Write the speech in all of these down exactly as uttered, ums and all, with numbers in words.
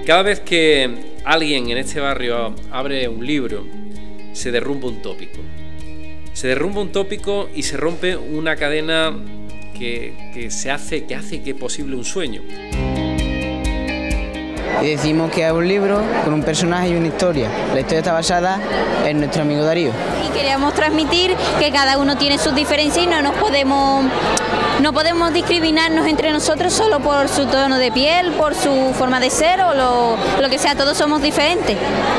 cada vez que alguien en este barrio abre un libro, se derrumba un tópico. Se derrumba un tópico y se rompe una cadena que, que, se hace, que hace que posible un sueño. Y decimos que es un libro con un personaje y una historia. La historia está basada en nuestro amigo Darío. Y queríamos transmitir que cada uno tiene sus diferencias y no nos podemos, no podemos discriminarnos entre nosotros solo por su tono de piel, por su forma de ser o lo, lo que sea, todos somos diferentes.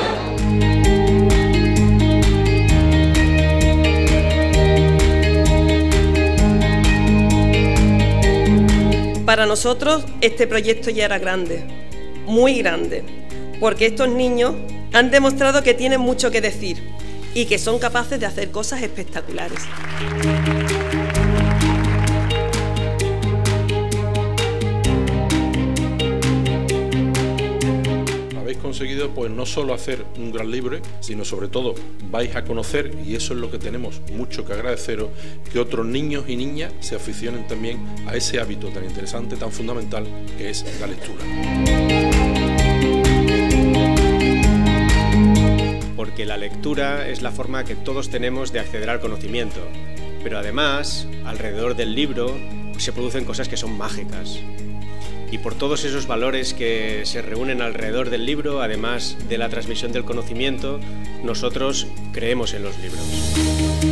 Para nosotros este proyecto ya era grande, muy grande, porque estos niños han demostrado que tienen mucho que decir y que son capaces de hacer cosas espectaculares. Habéis conseguido pues no solo hacer un gran libro, sino sobre todo vais a conocer, y eso es lo que tenemos mucho que agradeceros, que otros niños y niñas se aficionen también a ese hábito tan interesante, tan fundamental que es la lectura. Porque la lectura es la forma que todos tenemos de acceder al conocimiento, pero además, alrededor del libro se producen cosas que son mágicas. Y por todos esos valores que se reúnen alrededor del libro, además de la transmisión del conocimiento, nosotros creemos en los libros.